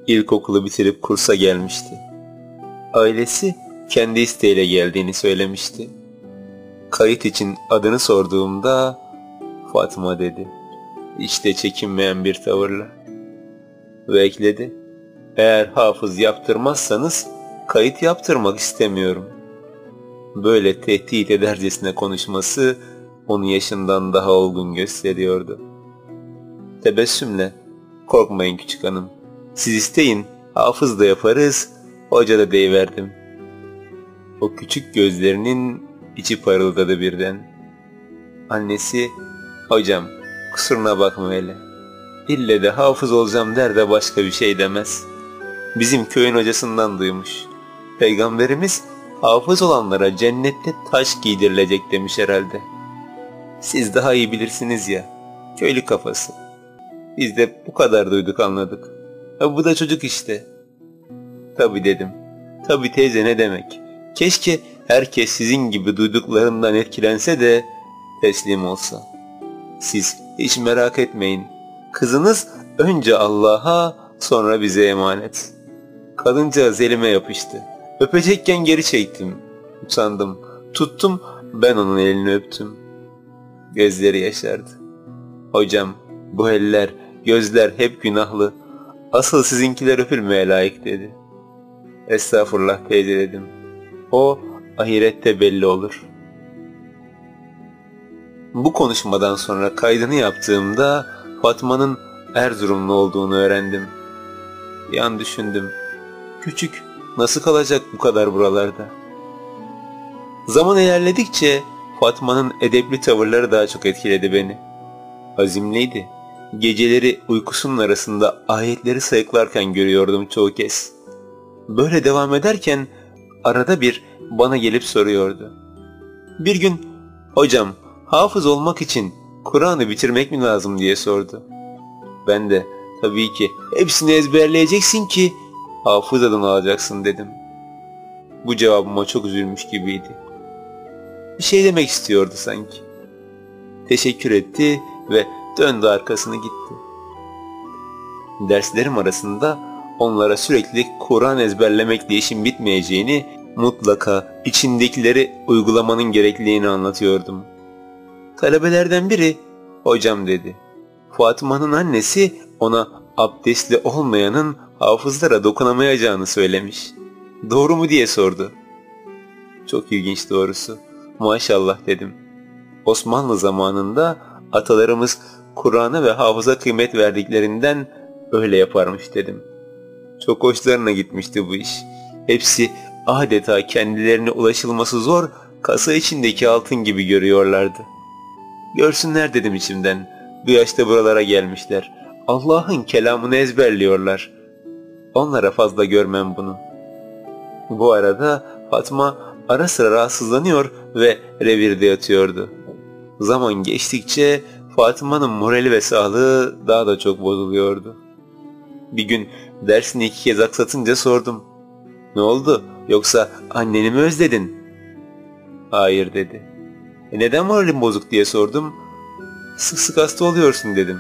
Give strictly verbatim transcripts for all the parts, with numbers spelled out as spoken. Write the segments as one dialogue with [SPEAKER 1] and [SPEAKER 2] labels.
[SPEAKER 1] İlkokulu bitirip kursa gelmişti. Ailesi kendi isteğiyle geldiğini söylemişti. Kayıt için adını sorduğumda Fatma dedi. Hiç de çekinmeyen bir tavırla. Ve ekledi. Eğer hafız yaptırmazsanız kayıt yaptırmak istemiyorum. Böyle tehdit edercesine konuşması onu yaşından daha olgun gösteriyordu. Tebessümle, korkmayın küçük hanım, siz isteyin, hafız da yaparız, hoca da deyiverdim. O küçük gözlerinin içi parıldadı birden. Annesi, hocam kusuruna bakma hele, ille de hafız olacağım der de başka bir şey demez. Bizim köyün hocasından duymuş. Peygamberimiz hafız olanlara cennette taş giydirilecek demiş herhalde. Siz daha iyi bilirsiniz ya, köylü kafası. Biz de bu kadar duyduk anladık. Ha, bu da çocuk işte. Tabii dedim. Tabii teyze ne demek. Keşke herkes sizin gibi duyduklarından etkilense de teslim olsa. Siz hiç merak etmeyin. Kızınız önce Allah'a sonra bize emanet. Kadıncağız elime yapıştı. Öpecekken geri çektim. Utandım. Tuttum, ben onun elini öptüm. Gözleri yaşardı. Hocam, bu eller, gözler hep günahlı. Asıl sizinkiler öpülmeye layık dedi. Estağfurullah teyze dedim. O ahirette belli olur. Bu konuşmadan sonra kaydını yaptığımda Fatma'nın Erzurumlu olduğunu öğrendim. Bir an düşündüm. Küçük, nasıl kalacak bu kadar buralarda? Zaman ilerledikçe Fatma'nın edepli tavırları daha çok etkiledi beni. Azimliydi. Geceleri uykusunun arasında ayetleri sayıklarken görüyordum çoğu kez. Böyle devam ederken arada bir bana gelip soruyordu. Bir gün, hocam hafız olmak için Kur'an'ı bitirmek mi lazım diye sordu. Ben de tabii ki hepsini ezberleyeceksin ki hafız adını alacaksın dedim. Bu cevabıma çok üzülmüş gibiydi. Bir şey demek istiyordu sanki. Teşekkür etti ve döndü arkasını gitti. Derslerim arasında onlara sürekli Kur'an ezberlemekle işin bitmeyeceğini, mutlaka içindekileri uygulamanın gerekliliğini anlatıyordum. Talebelerden biri, hocam dedi, Fatıma'nın annesi ona abdestli olmayanın hafızlara dokunamayacağını söylemiş. Doğru mu diye sordu. Çok ilginç doğrusu. Maşallah dedim. Osmanlı zamanında atalarımız Kur'an'a ve hafıza kıymet verdiklerinden öyle yaparmış dedim. Çok hoşlarına gitmişti bu iş. Hepsi adeta kendilerine ulaşılması zor, kasa içindeki altın gibi görüyorlardı. Görsünler dedim içimden. Bu yaşta buralara gelmişler. Allah'ın kelamını ezberliyorlar. Onlara fazla görmem bunu. Bu arada Fatma ara sıra rahatsızlanıyor ve revirde yatıyordu. Zaman geçtikçe Fatıma'nın morali ve sağlığı daha da çok bozuluyordu. Bir gün dersini iki kez aksatınca sordum. Ne oldu? Yoksa anneni mi özledin? Hayır dedi. E neden moralin bozuk diye sordum. Sık sık hasta oluyorsun dedim.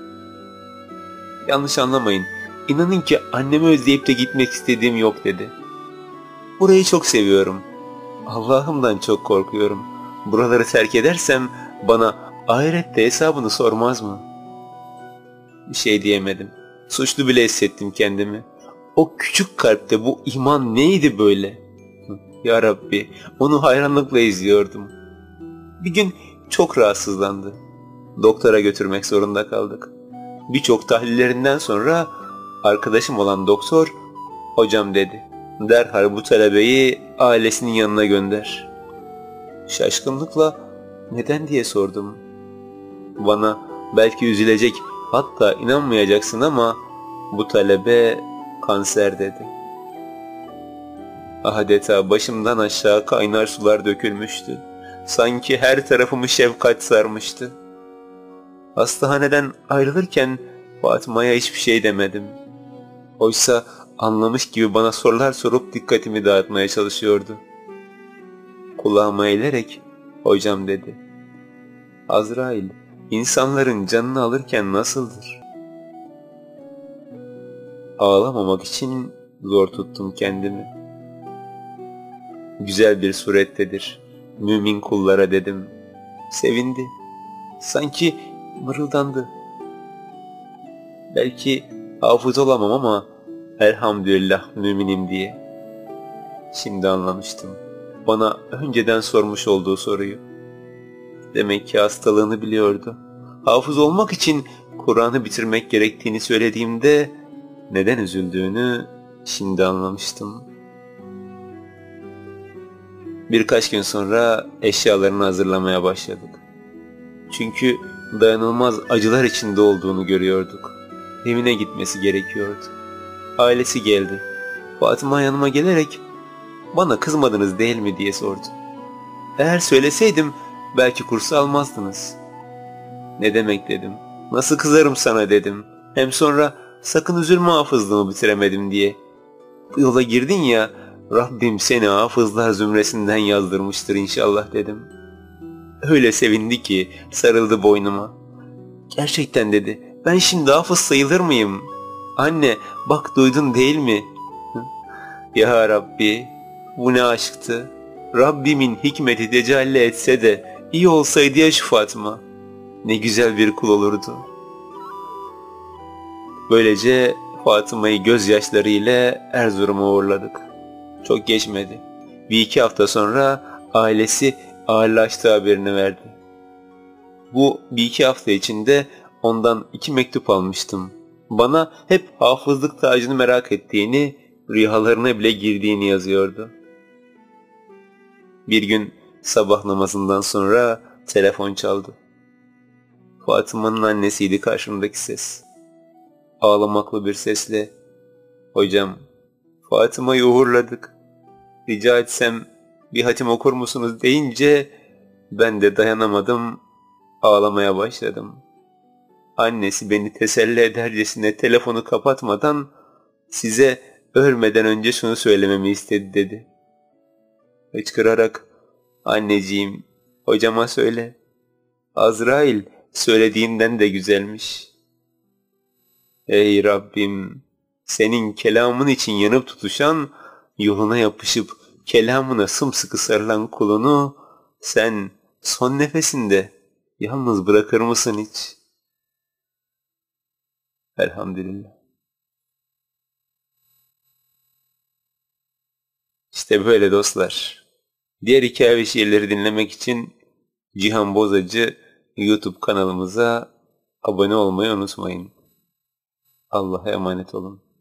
[SPEAKER 1] Yanlış anlamayın. İnanın ki annemi özleyip de gitmek istediğim yok dedi. Burayı çok seviyorum. Allah'ımdan çok korkuyorum. Buraları terk edersem bana ahirette hesabını sormaz mı? Bir şey diyemedim. Suçlu bile hissettim kendimi. O küçük kalpte bu iman neydi böyle? Ya Rabbi, onu hayranlıkla izliyordum. Bir gün çok rahatsızlandı. Doktora götürmek zorunda kaldık. Birçok tahlillerinden sonra arkadaşım olan doktor, hocam dedi, derhal bu talebeyi ailesinin yanına gönder. Şaşkınlıkla neden diye sordum. Bana belki üzülecek, hatta inanmayacaksın ama bu talebe kanser dedi. Adeta başımdan aşağı kaynar sular dökülmüştü. Sanki her tarafımı şefkat sarmıştı. Hastahaneden ayrılırken Fatma'ya hiçbir şey demedim. Oysa anlamış gibi bana sorular sorup dikkatimi dağıtmaya çalışıyordu. Kulağıma eğilerek, hocam dedi, Azrail insanların canını alırken nasıldır? Ağlamamak için zor tuttum kendimi. Güzel bir surettedir mümin kullara dedim. Sevindi. Sanki mırıldandı. Belki hafız olamam ama elhamdülillah müminim diye. Şimdi anlamıştım bana önceden sormuş olduğu soruyu. Demek ki hastalığını biliyordu. Hafız olmak için Kur'an'ı bitirmek gerektiğini söylediğimde neden üzüldüğünü şimdi anlamıştım. Birkaç gün sonra eşyalarını hazırlamaya başladık. Çünkü dayanılmaz acılar içinde olduğunu görüyorduk. Evine gitmesi gerekiyordu. Ailesi geldi. Fatıma yanıma gelerek "Bana kızmadınız değil mi?" diye sordu. "Eğer söyleseydim belki kursu almazdınız." "Ne demek?" dedim. "Nasıl kızarım sana?" dedim. "Hem sonra sakın üzülme hafızlığımı bitiremedim diye. Bu yola girdin ya, Rabbim seni hafızlar zümresinden yazdırmıştır inşallah" dedim. Öyle sevindi ki sarıldı boynuma. "Gerçekten" dedi, "ben şimdi hafız sayılır mıyım? Anne bak, duydun değil mi?" Ya Rabbi, bu ne aşktı. Rabbimin hikmeti tecelli etse de iyi olsaydı ya şu Fatma. Ne güzel bir kul olurdu. Böylece Fatıma'yı gözyaşları ile Erzurum'a uğurladık. Çok geçmedi. Bir iki hafta sonra ailesi ağırlaştığı haberini verdi. Bu bir iki hafta içinde ondan iki mektup almıştım. Bana hep hafızlık tacını merak ettiğini, rüyalarına bile girdiğini yazıyordu. Bir gün sabah namazından sonra telefon çaldı. Fatıma'nın annesiydi karşımdaki ses. Ağlamaklı bir sesle "Hocam, Fatıma'yı uğurladık. Rica etsem bir hatim okur musunuz?" deyince ben de dayanamadım, ağlamaya başladım. Annesi beni teselli edercesine telefonu kapatmadan "Size ölmeden önce şunu söylememi istedi" dedi. Hıçkırarak "Anneciğim, hocama söyle. Azrail söylediğinden de güzelmiş." Ey Rabbim, senin kelamın için yanıp tutuşan, yoluna yapışıp kelamına sımsıkı sarılan kulunu sen son nefesinde yalnız bırakır mısın hiç? Elhamdülillah. İşte böyle dostlar. Diğer hikaye ve şiirleri dinlemek için Cihan Bozacı YouTube kanalımıza abone olmayı unutmayın. Allah'a emanet olun.